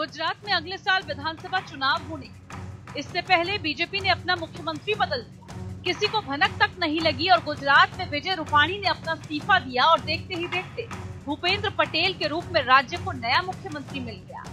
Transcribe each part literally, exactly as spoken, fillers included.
गुजरात में अगले साल विधानसभा चुनाव होने, इससे पहले बीजेपी ने अपना मुख्यमंत्री बदल दिया। किसी को भनक तक नहीं लगी और गुजरात में विजय रूपाणी ने अपना इस्तीफा दिया और देखते ही देखते भूपेंद्र पटेल के रूप में राज्य को नया मुख्यमंत्री मिल गया।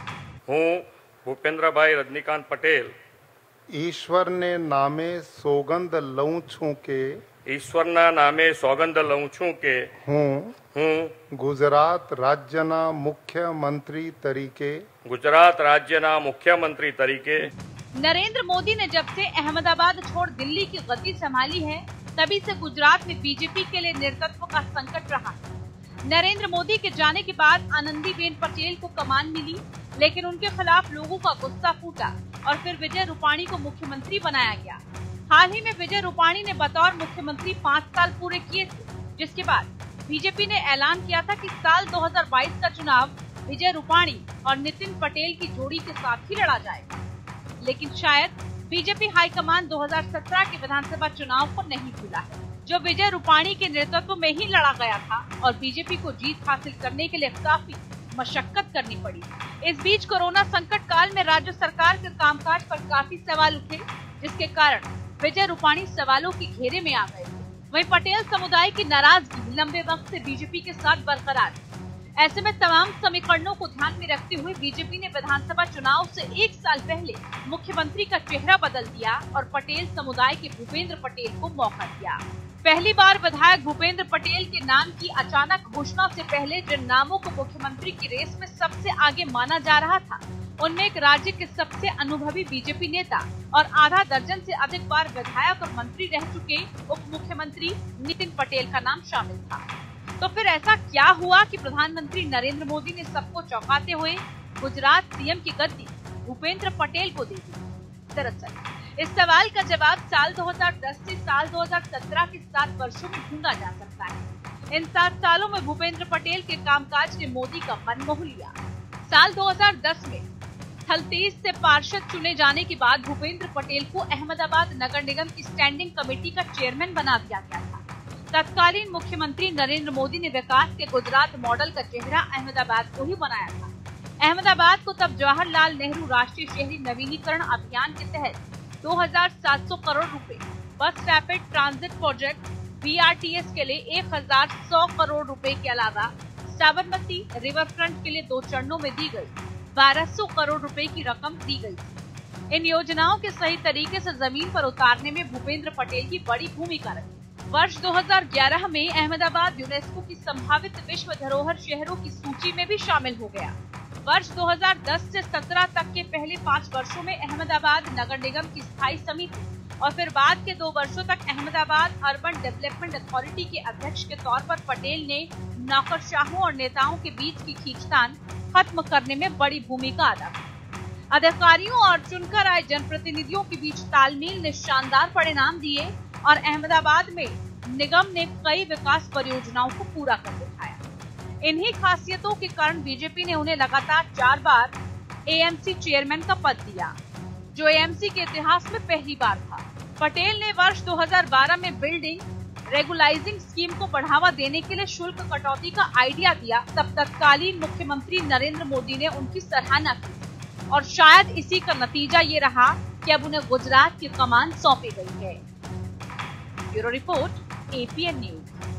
हूँ भूपेंद्र भाई रजनीकांत पटेल ईश्वर ने नामे सोगंद लऊं छू के ईश्वरना नामे सौगंध लऊं छू के हूँ हूँ गुजरात राज्यना मुख्यमंत्री तरीके गुजरात राज्यना मुख्यमंत्री तरीके नरेंद्र मोदी ने जब से अहमदाबाद छोड़ दिल्ली की गद्दी संभाली है, तभी से गुजरात में बीजेपी के लिए नेतृत्व का संकट रहा है। नरेंद्र मोदी के जाने के बाद आनंदीबेन पटेल को कमान मिली, लेकिन उनके खिलाफ लोगों का गुस्सा फूटा और फिर विजय रूपाणी को मुख्यमंत्री बनाया गया। हाल ही में विजय रूपाणी ने बतौर मुख्यमंत्री पाँच साल पूरे किए थे, जिसके बाद बीजेपी ने ऐलान किया था कि साल दो हज़ार बाईस का चुनाव विजय रूपाणी और नितिन पटेल की जोड़ी के साथ ही लड़ा जाएगा। लेकिन शायद बीजेपी हाईकमान दो हज़ार सत्रह के विधानसभा चुनाव को नहीं भूला है, जो विजय रूपाणी के नेतृत्व में ही लड़ा गया था और बीजेपी को जीत हासिल करने के लिए काफी मशक्कत करनी पड़ी। इस बीच कोरोना संकट काल में राज्य सरकार के कामकाज पर काफी सवाल उठे, जिसके कारण विजय रूपाणी सवालों के घेरे में आ गए थे। वहीं पटेल समुदाय की नाराजगी लंबे वक्त से बीजेपी के साथ बरकरार है। ऐसे में तमाम समीकरणों को ध्यान में रखते हुए बीजेपी ने विधानसभा चुनाव से एक साल पहले मुख्यमंत्री का चेहरा बदल दिया और पटेल समुदाय के भूपेंद्र पटेल को मौका दिया। पहली बार विधायक भूपेंद्र पटेल के नाम की अचानक घोषणा से पहले जिन नामों को मुख्यमंत्री की रेस में सबसे आगे माना जा रहा था, उनमें एक राज्य के सबसे अनुभवी बीजेपी नेता और आधा दर्जन से अधिक बार विधायक और मंत्री रह चुके उप मुख्यमंत्री नितिन पटेल का नाम शामिल था। तो फिर ऐसा क्या हुआ कि प्रधानमंत्री नरेंद्र मोदी ने सबको चौंकाते हुए गुजरात सीएम की गद्दी भूपेंद्र पटेल को दे दी? दरअसल इस सवाल का जवाब साल दो हज़ार दस से साल दो हज़ार सत्रह के सात वर्षों में ढूंढा जा सकता है। इन सात सालों में भूपेंद्र पटेल के कामकाज ने मोदी का मन मोह लिया। साल दो हज़ार दस में थलतेज से पार्षद चुने जाने के बाद भूपेंद्र पटेल को अहमदाबाद नगर निगम की स्टैंडिंग कमेटी का चेयरमैन बना दिया गया था। तत्कालीन मुख्यमंत्री नरेंद्र मोदी ने विकास के गुजरात मॉडल का चेहरा अहमदाबाद को ही बनाया था। अहमदाबाद को तब जवाहरलाल नेहरू राष्ट्रीय शहरी नवीनीकरण अभियान के तहत दो हज़ार सात सौ करोड़ रुपए, bus rapid transit project B R T S के लिए एक हज़ार सौ करोड़ रुपए के अलावा साबरमती रिवर फ्रंट के लिए दो चरणों में दी गई बारह सौ करोड़ रुपए की रकम दी गई। इन योजनाओं के सही तरीके से जमीन पर उतारने में भूपेंद्र पटेल की बड़ी भूमिका रही। वर्ष दो हज़ार ग्यारह में अहमदाबाद यूनेस्को की संभावित विश्व धरोहर शहरों की सूची में भी शामिल हो गया। वर्ष दो हज़ार दस से सत्रह तक के पहले पाँच वर्षों में अहमदाबाद नगर निगम की स्थायी समिति और फिर बाद के दो वर्षों तक अहमदाबाद अर्बन डेवलपमेंट अथॉरिटी के अध्यक्ष के तौर पर पटेल ने नौकरशाहों और नेताओं के बीच की खींचतान खत्म करने में बड़ी भूमिका अदा की। अधिकारियों और चुनकर आए जनप्रतिनिधियों के बीच तालमेल ने शानदार परिणाम दिए और अहमदाबाद में निगम ने कई विकास परियोजनाओं को पूरा कर दिखाया। इन्हीं खासियतों के कारण बीजेपी ने उन्हें लगातार चार बार ए एम सी चेयरमैन का पद दिया, जो ए एम सी के इतिहास में पहली बार था। पटेल ने वर्ष दो हज़ार बारह में बिल्डिंग रेगुलाइजिंग स्कीम को बढ़ावा देने के लिए शुल्क कटौती का आइडिया दिया। तब तत्कालीन मुख्यमंत्री नरेंद्र मोदी ने उनकी सराहना की और शायद इसी का नतीजा ये रहा कि अब उन्हें गुजरात की कमान सौंपी गई है। Bureau report A P N news.